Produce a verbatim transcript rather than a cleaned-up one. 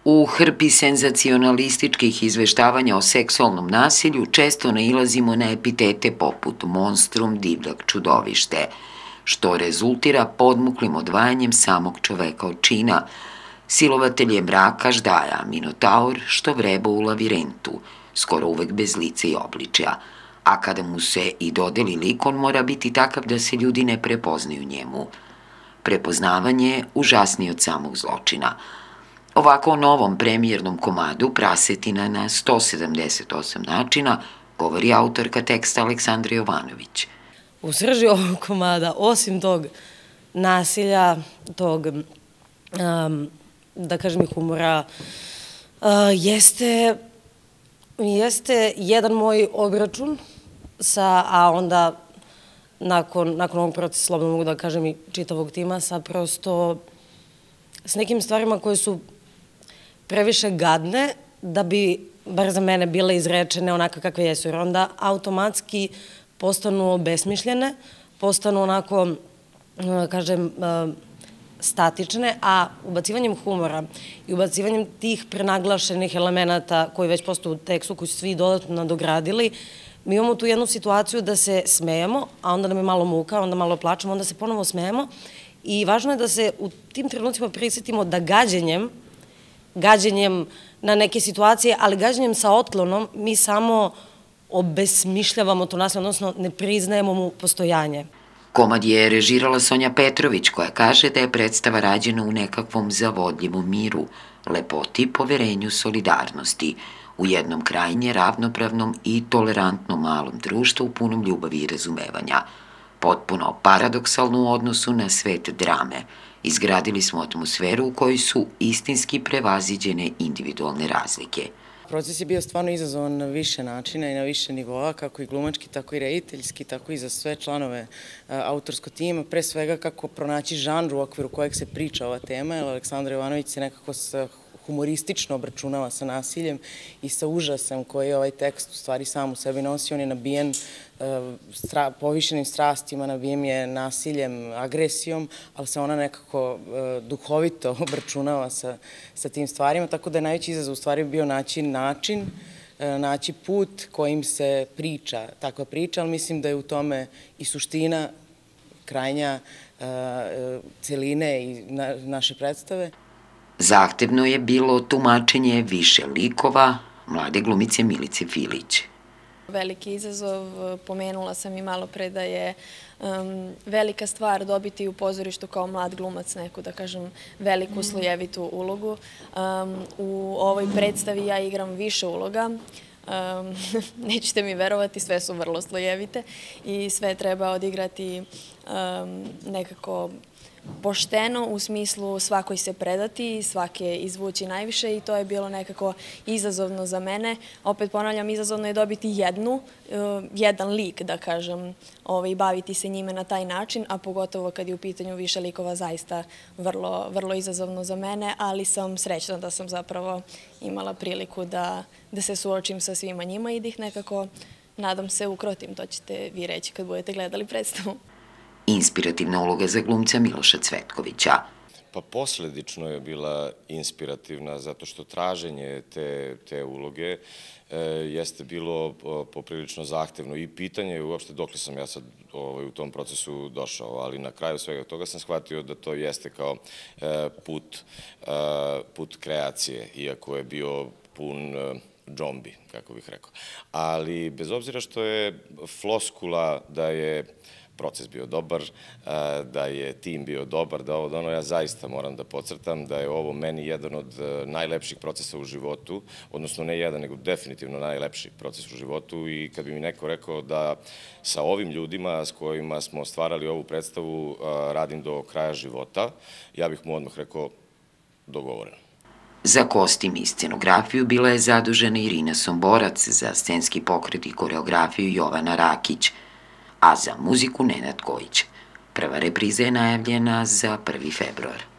U hrpi senzacionalističkih izveštavanja o seksualnom nasilju često nailazimo na epitete poput monstrum, divljak, čudovište, što rezultira podmuklim odvajanjem samog čoveka od čina. Silovatelj je mraka, ždaja, minotaur, što vreba u lavirentu, skoro uvek bez lica i obličja, a kada mu se i dodeli lik, on mora biti takav da se ljudi ne prepoznaju njemu. Prepoznavanje je užasnije od samog zločina. Ovako o novom premijernom komadu Prasetina na sto sedamdeset osam načina govori autorka teksta Aleksandra Jovanović. U srži ovog komada, osim tog nasilja, tog, da kažem i humora, jeste, jeste jedan moj obračun sa, a onda nakon, nakon ovog procesa, slobodno mogu da kažem i čitavog tima, sa prosto s nekim stvarima koje su previše gadne da bi, bar za mene, bile izrečene onako kakve jesu, jer onda automatski postanu obesmišljene, postanu onako, kažem, statične, a ubacivanjem humora i ubacivanjem tih prenaglašenih elemenata koji već postoje u tekstu, koji su svi dodatno nadogradili, mi imamo tu jednu situaciju da se smejemo, a onda nam je malo muka, onda malo plačemo, onda se ponovo smejemo i važno je da se u tim trenucima prisjetimo da gađenjem, gađenjem na neke situacije, ali gađenjem sa otklonom mi samo obesmišljavamo to nasilje, odnosno ne priznajemo mu postojanje. Komad je režirala Sonja Petrović, koja kaže da je predstava rađena u nekakvom zavodljivom miru, lepoti, poverenju, solidarnosti, u jednom krajnje ravnopravnom i tolerantnom malom društvu punom ljubavi i razumevanja. Potpuno paradoksalno u odnosu na svet drame. Izgradili smo atmosferu u kojoj su istinski prevaziđene individualne razlike. Proces je bio stvarno izazovan na više načina i na više nivoa, kako i glumački, tako i rediteljski, tako i za sve članove autorskog tima. Pre svega kako pronaći žanr u okviru kojeg se priča ova tema, jer Aleksandra Jovanović se nekako humoristično obračunava sa nasiljem i sa užasem koji ovaj tekst u stvari sam u sebi nosi. On je nabijen povišenim strastima, nabijen je nasiljem, agresijom, ali se ona nekako duhovito obračunava sa tim stvarima, tako da je najveći izazov u stvari bio naći način, naći put kojim se priča takva priča, ali mislim da je u tome i suština krajnja celine i naše predstave. Zahtevno je bilo tumačenje više likova mlade glumice Milice Filić. Veliki izazov, pomenula sam i malo pre da je velika stvar dobiti u pozorištu kao mlad glumac neku, da kažem, veliku slojevitu ulogu. U ovoj predstavi ja igram više uloga. Nećete mi verovati, sve su vrlo slojevite i sve treba odigrati nekako pošteno, u smislu svakoj se predati, svake izvući najviše i to je bilo nekako izazovno za mene. Opet ponavljam, izazovno je dobiti jednu, jedan lik, da kažem, i baviti se njime na taj način, a pogotovo kad je u pitanju više likova zaista vrlo, vrlo izazovno za mene, ali sam srećna da sam zapravo imala priliku da, da se suočim sa svima njima i da ih nekako, nadam se, ukrotim. To ćete vi reći kad budete gledali predstavu. Inspirativna uloga za glumca Miloša Cvetkovića. Pa posledično je bila inspirativna zato što traženje te, te uloge e, jeste bilo poprilično zahtevno i pitanje je uopšte dokle sam ja sad ovaj, u tom procesu došao, ali na kraju svega toga sam shvatio da to jeste kao e, put, e, put kreacije, iako je bio pun e, džombi, kako bih rekao. Ali bez obzira što je floskula da je proces bio dobar, da je tim bio dobar, da ovo da ono, ja zaista moram da podcrtam da je ovo meni jedan od najlepših procesa u životu, odnosno ne jedan, nego definitivno najlepši proces u životu i kad bi mi neko rekao da sa ovim ljudima s kojima smo stvarali ovu predstavu radim do kraja života, ja bih mu odmah rekao dogovoreno. Za kostim i scenografiju bila je zadužena Irina Somborac, za scenski pokret i koreografiju Jovana Rakić, a za muziku Nenad Kojić. Prva repriza je najavljena za prvi februar.